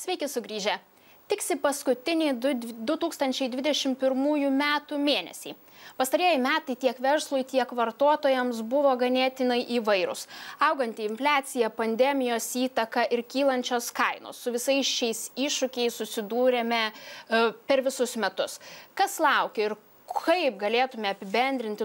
Sveiki sugrįžę. Tiksi paskutiniai 2021 metų mėnesiai. Pastarieji metai tiek verslui, tiek vartotojams buvo ganėtinai įvairūs. Auganti infliacija, pandemijos įtaka ir kylančios kainos. Su visais šiais iššūkiais susidūrėme per visus metus. Kas laukia ir kaip galėtume apibendrinti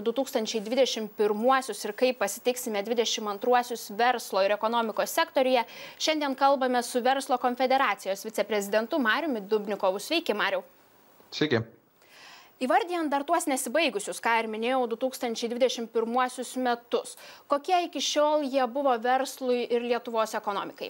2021 ir kaip pasitiksime 2022 verslo ir ekonomikos sektoriuje, šiandien kalbame su Verslo konfederacijos viceprezidentu Mariumi Dubnikovu. Sveiki, Mariau. Sveiki. Įvardijant dar tuos nesibaigusius, ką ir minėjau, 2021 metus, kokie iki šiol jie buvo verslui ir Lietuvos ekonomikai?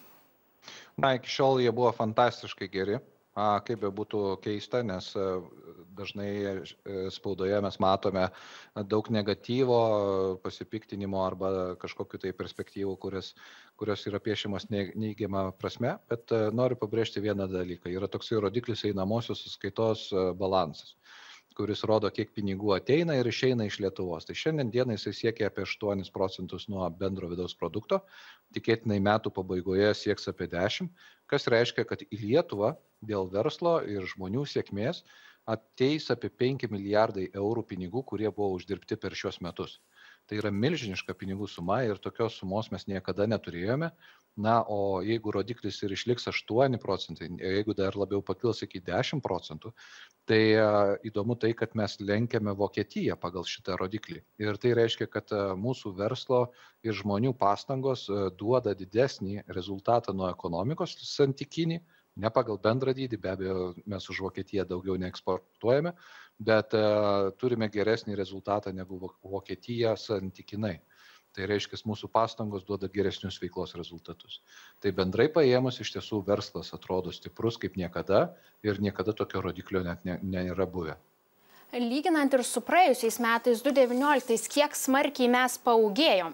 Iki šiol jie buvo fantastiškai geri. Kaip be būtų keista, nes dažnai spaudoje mes matome daug negatyvo, pasipiktinimo arba kažkokiu tai perspektyvų, kurios yra piešiamos neigiama prasme, bet noriu pabrėžti vieną dalyką. Yra toksai rodiklis einamosios sąskaitos balansas, kuris rodo, kiek pinigų ateina ir išeina iš Lietuvos. Tai šiandien dienai jisai siekia apie 8% nuo bendro vidaus produkto, tikėtinai metų pabaigoje sieks apie 10%, kas reiškia, kad į Lietuvą dėl verslo ir žmonių sėkmės ateis apie 5 milijardai eurų pinigų, kurie buvo uždirbti per šios metus. Tai yra milžiniška pinigų suma ir tokios sumos mes niekada neturėjome. O jeigu rodiklis ir išliks 8%, jeigu dar labiau pakils iki 10%, tai įdomu tai, kad mes lenkiame Vokietiją pagal šitą rodiklį. Ir tai reiškia, kad mūsų verslo ir žmonių pastangos duoda didesnį rezultatą nuo ekonomikos santykinį, ne pagal bendrą dydį, be abejo, mes už Vokietiją daugiau neeksportuojame, bet turime geresnį rezultatą negu Vokietija santykinai. Tai reiškia, mūsų pastangos duoda geresnius veiklos rezultatus. Tai bendrai paėmus iš tiesų verslas atrodo stiprus kaip niekada ir niekada tokio rodiklio net nėra buvę. Lyginant ir su praėjusiais metais 2019, kiek smarkiai mes paaugėjom?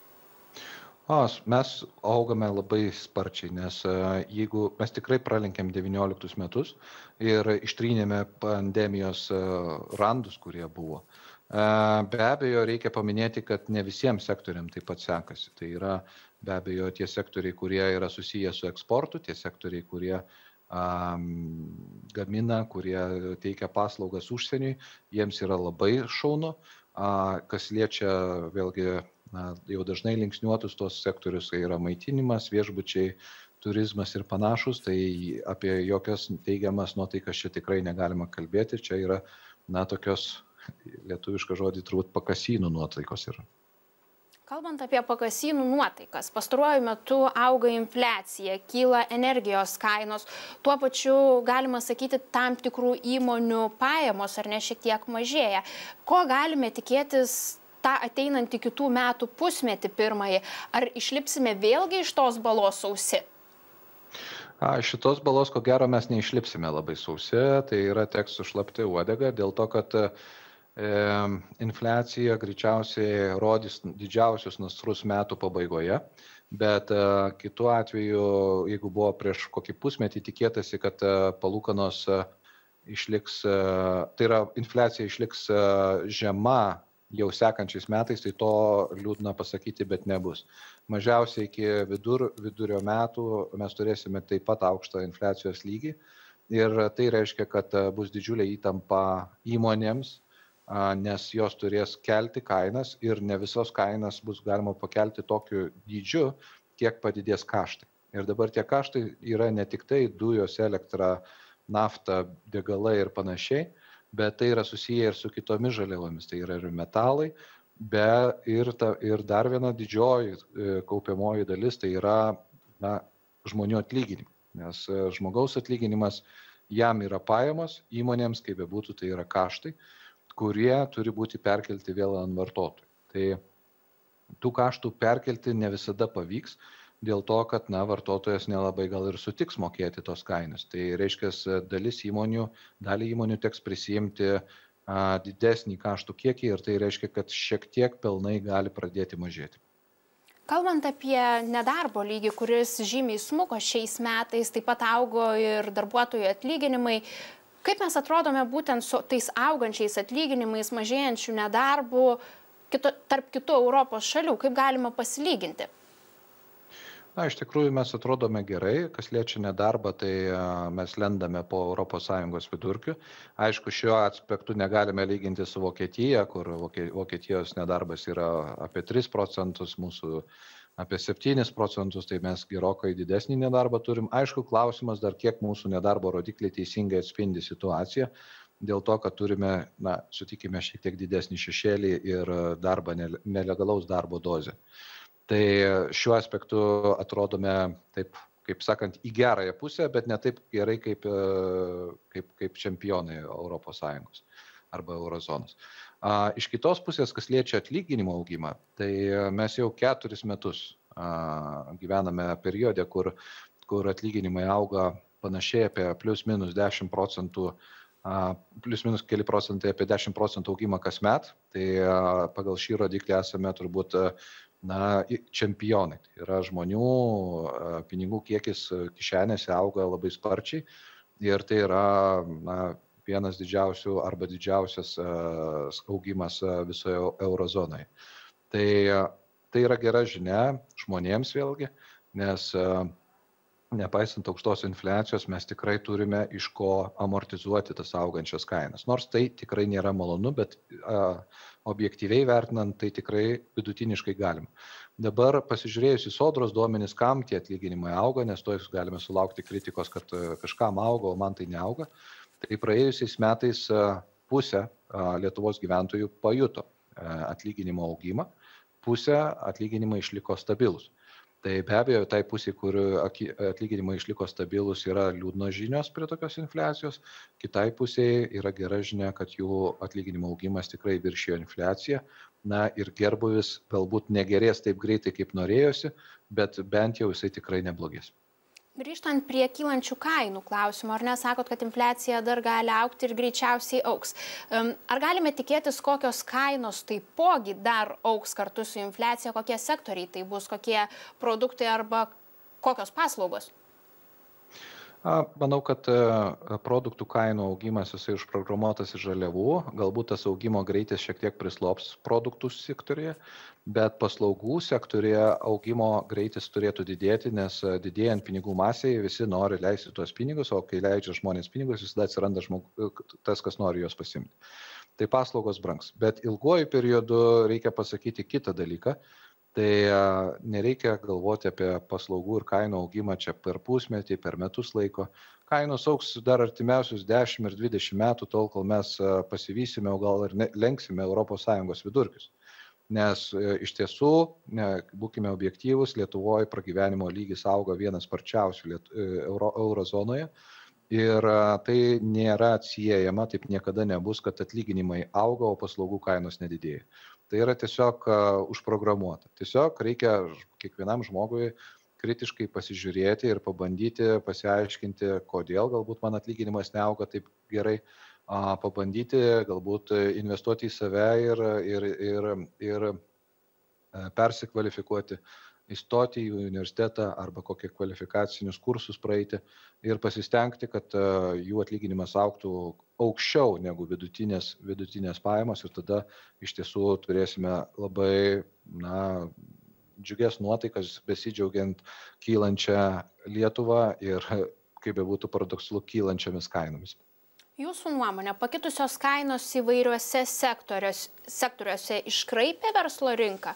Mes augame labai sparčiai, nes jeigu mes tikrai pralenkėm 19 metus ir ištrynėme pandemijos randus, kurie buvo. Be abejo, reikia paminėti, kad ne visiems sektoriam taip pat sekasi. Tai yra be abejo tie sektoriai, kurie yra susiję su eksportu, tie sektoriai, kurie gamina, kurie teikia paslaugas užsieniui, jiems yra labai šaunu. Kas liečia vėlgi jau dažnai linksniuotus tos sektorius, tai yra maitinimas, viešbučiai, turizmas ir panašus, tai apie jokias teigiamas nuotaikas čia tikrai negalima kalbėti. Čia yra, tokios lietuvišką žodį turbūt pakasynų nuotaikos yra. Kalbant apie pakasynų nuotaikas, pastaruoju metu auga infliacija, kyla energijos kainos, tuo pačiu galima sakyti tam tikrų įmonių pajamos ar ne šiek tiek mažėja. Ko galime tikėtis tą ateinantį kitų metų pusmetį pirmąjį? Ar išlipsime vėlgi iš tos balos sausi? Šitos balos, ko gero, mes neišlipsime labai sausi, tai yra teks sušlapti uodegą, dėl to, kad infliacija greičiausiai rodys didžiausius nasrus metų pabaigoje, bet kitu atveju, jeigu buvo prieš kokį pusmetį tikėtasi, kad palūkanos išliks, tai yra infliacija išliks žema jau sekančiais metais, tai to liūdna pasakyti, bet nebus. Mažiausiai iki vidurio metų mes turėsime taip pat aukštą infliacijos lygį ir tai reiškia, kad bus didžiulė įtampa įmonėms, nes jos turės kelti kainas ir ne visos kainas bus galima pakelti tokiu dydžiu, kiek padidės kaštai. Ir dabar tie kaštai yra ne tik tai dujos, elektra, nafta, degalai ir panašiai, bet tai yra susiję ir su kitomis žaliavomis, tai yra ir metalai, ir dar viena didžioji kaupiamoji dalis, tai yra žmonių atlyginimai. Nes žmogaus atlyginimas jam yra pajamos, įmonėms, kaip bebūtų, tai yra kaštai, kurie turi būti perkelti vėl ant vartotojų. Tai tų kaštų perkelti ne visada pavyks, dėl to, kad vartotojas nelabai gal ir sutiks mokėti tos kainos. Tai reiškia, dalį įmonių teks prisijimti didesnį kaštų kiekį ir tai reiškia, kad šiek tiek pelnai gali pradėti mažėti. Kalbant apie nedarbo lygį, kuris žymiai smuko šiais metais, taip pat augo ir darbuotojų atlyginimai, kaip mes atrodome būtent su tais augančiais atlyginimais, mažėjančių nedarbų tarp kitų Europos šalių, kaip galima pasilyginti? Na, iš tikrųjų mes atrodome gerai, kas liečia nedarbą, tai mes lendame po ES vidurkiu. Aišku, šiuo aspektu negalime lyginti su Vokietija, kur Vokietijos nedarbas yra apie 3%, mūsų apie 7%, tai mes gerokai didesnį nedarbą turim. Aišku, klausimas dar kiek mūsų nedarbo rodikliai teisingai atspindi situaciją, dėl to, kad turime, sutikime, šiek tiek didesnį šešėlį ir darbą, nelegalaus darbo dozę. Tai šiuo aspektu atrodome, taip, kaip sakant, į gerąją pusę, bet ne taip gerai kaip čempionai ES arba eurozonos. Iš kitos pusės, kas liečia atlyginimo augimą, tai mes jau 4 metus gyvename periode, kur atlyginimai auga panašiai apie plius minus 10%, plius minus keli procentai apie 10% augimą kasmet. Tai pagal šį rodiklį esame turbūt čempionai. Tai yra žmonių pinigų kiekis kišenėse auga labai sparčiai ir tai yra vienas didžiausių arba didžiausias augimas visoje eurozonoje. Tai yra gera žinia žmonėms vėlgi, nes nepaisant aukštos infliacijos, mes tikrai turime iš ko amortizuoti tas augančias kainas. Nors tai tikrai nėra malonu, bet objektyviai vertinant, tai tikrai vidutiniškai galima. Dabar pasižiūrėjus į sodros duomenis, kam tie atlyginimai auga, nes to galime sulaukti kritikos, kad kažkam auga, o man tai neauga. Tai praėjusiais metais pusė Lietuvos gyventojų pajuto atlyginimo augimą, pusė atlyginimai išliko stabilus. Tai be abejo, tai pusė, kur atlyginimai išliko stabilus, yra liūdnos žinios prie tokios infliacijos. Kitai pusėje yra gera žinia, kad jų atlyginimo augimas tikrai viršijo infliaciją. Ir gerbuvis galbūt negerės taip greitai, kaip norėjosi, bet bent jau jisai tikrai neblogės. Grįžtant prie kylančių kainų klausimų, ar nesakot, kad infliacija dar gali augti ir greičiausiai augs? Ar galime tikėtis, kokios kainos taipogi dar augs kartu su infliacija, kokie sektoriai tai bus, kokie produktai arba kokios paslaugos? Manau, kad produktų kainų augimas jisai užprogramuotas iš žaliavų, galbūt tas augimo greitis šiek tiek prislops produktų sektorėje, bet paslaugų sektorėje augimo greitis turėtų didėti, nes didėjant pinigų masėje visi nori leisti tuos pinigus, o kai leidžia žmonės pinigus, visada atsiranda tas, kas nori juos pasimti. Tai paslaugos brangs. Bet ilguoju periodu reikia pasakyti kitą dalyką. Tai nereikia galvoti apie paslaugų ir kainų augimą čia per pusmetį, per metus laiko. Kainos augs dar artimiausius 10 ir 20 metų, tol kol mes pasivysime, o gal ir lenksime ES vidurkius. Nes iš tiesų, būkime objektyvūs, Lietuvoje pragyvenimo lygis auga vienas sparčiausių eurozonoje. Ir tai nėra atsiejama, taip niekada nebus, kad atlyginimai auga, o paslaugų kainos nedidėja. Tai yra tiesiog užprogramuota. Tiesiog reikia kiekvienam žmogui kritiškai pasižiūrėti ir pabandyti pasiaiškinti, kodėl galbūt man atlyginimas neauga taip gerai, pabandyti galbūt investuoti į save ir persikvalifikuoti, įstoti į universitetą arba kokie kvalifikacinius kursus praeiti ir pasistengti, kad jų atlyginimas augtų aukščiau negu vidutinės pajamos ir tada iš tiesų turėsime labai džiugias nuotaikas besidžiaugiant kylančią Lietuvą ir, kaip bebūtų paradoksalu, kylančiomis kainomis. Jūsų nuomonė, pakitusios kainos įvairiuose sektoriuose iškraipė verslo rinką?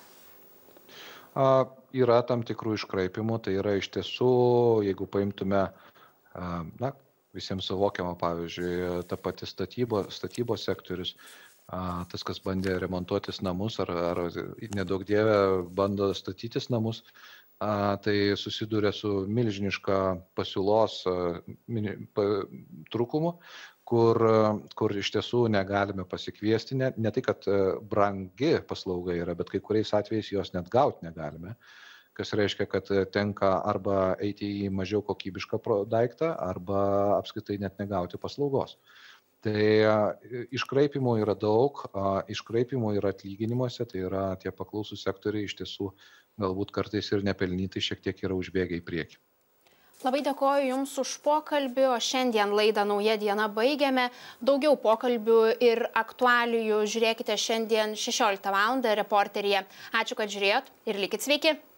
Yra tam tikrų iškraipimų, tai yra iš tiesų, jeigu paimtume, visiems suvokiama, pavyzdžiui, ta pati statybos sektorius, tas, kas bandė remontuotis namus ar nedaug dievė bando statytis namus, tai susiduria su milžiniška pasiūlos trūkumu, kur iš tiesų negalime pasikviesti, ne tai, kad brangi paslauga yra, bet kai kuriais atvejais jos net gauti negalime, kas reiškia, kad tenka arba eiti į mažiau kokybišką daiktą, arba apskritai net negauti paslaugos. Tai iškraipimų yra daug, iškraipimų yra atlyginimuose, tai yra tie paklausų sektoriai iš tiesų galbūt kartais ir nepelnytai šiek tiek yra užbėgę į priekį. Labai dėkoju Jums už pokalbį, o šiandien laidą Nauja diena baigiame. Daugiau pokalbių ir aktualijų žiūrėkite šiandien 16 val. Reporteryje. Ačiū, kad žiūrėjot ir likit sveiki.